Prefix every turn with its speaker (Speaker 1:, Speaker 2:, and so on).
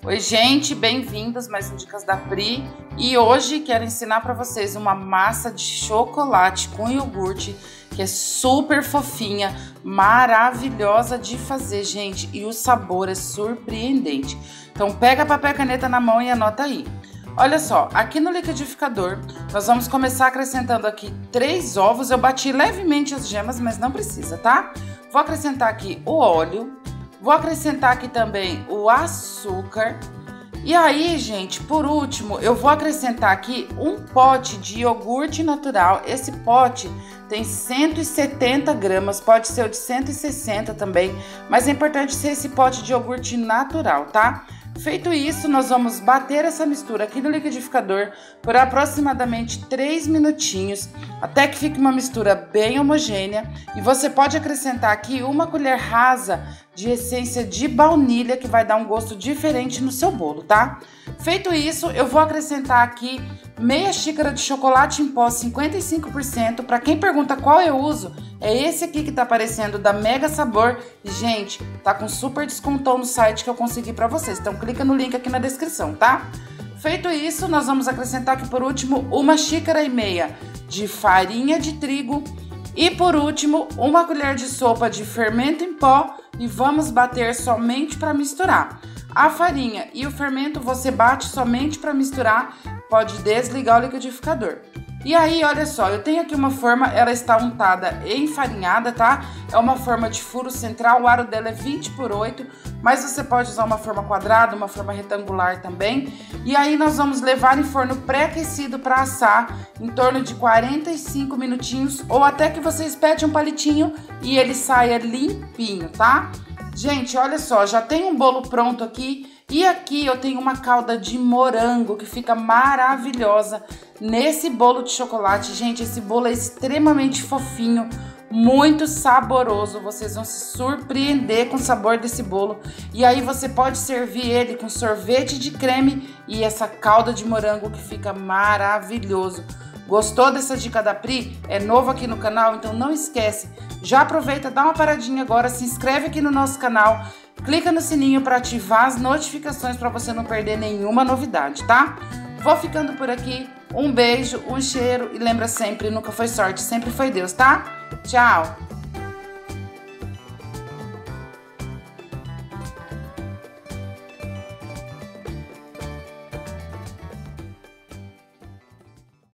Speaker 1: Oi gente, bem-vindos mais um Dicas da Pri e hoje quero ensinar para vocês uma massa de chocolate com iogurte que é super fofinha, maravilhosa de fazer, gente, e o sabor é surpreendente. Então pega papel e caneta na mão e anota aí. Olha só, aqui no liquidificador nós vamos começar acrescentando aqui 3 ovos. Eu bati levemente as gemas, mas não precisa, tá? Vou acrescentar aqui o óleo. Vou acrescentar aqui também o açúcar. E aí, gente, por último, eu vou acrescentar aqui um pote de iogurte natural. Esse pote tem 170 gramas, pode ser o de 160 também, mas é importante ser esse pote de iogurte natural, tá? Feito isso, nós vamos bater essa mistura aqui no liquidificador por aproximadamente 3 minutinhos, até que fique uma mistura bem homogênea. E você pode acrescentar aqui uma colher rasa de essência de baunilha, que vai dar um gosto diferente no seu bolo, tá? Feito isso, eu vou acrescentar aqui meia xícara de chocolate em pó 55%. Para quem pergunta qual eu uso, é esse aqui que tá aparecendo, da Mega Sabor. E, gente, tá com super descontão no site que eu consegui para vocês. Então clica no link aqui na descrição, tá? Feito isso, nós vamos acrescentar aqui por último 1,5 xícaras de farinha de trigo. E por último, 1 colher de sopa de fermento em pó e vamos bater somente para misturar. A farinha e o fermento você bate somente para misturar, pode desligar o liquidificador. E aí, olha só, eu tenho aqui uma forma, ela está untada e enfarinhada, tá? É uma forma de furo central, o aro dela é 20×8, mas você pode usar uma forma quadrada, uma forma retangular também. E aí nós vamos levar em forno pré-aquecido para assar em torno de 45 minutinhos, ou até que você espete um palitinho e ele saia limpinho, tá? Gente, olha só, já tem um bolo pronto aqui. E aqui eu tenho uma calda de morango que fica maravilhosa nesse bolo de chocolate. Gente, esse bolo é extremamente fofinho, muito saboroso. Vocês vão se surpreender com o sabor desse bolo. E aí você pode servir ele com sorvete de creme e essa calda de morango que fica maravilhoso. Gostou dessa dica da Pri? É novo aqui no canal? Então não esquece. Já aproveita, dá uma paradinha agora, se inscreve aqui no nosso canal. Clica no sininho para ativar as notificações para você não perder nenhuma novidade, tá? Vou ficando por aqui. Um beijo, um cheiro e lembra sempre, nunca foi sorte, sempre foi Deus, tá? Tchau!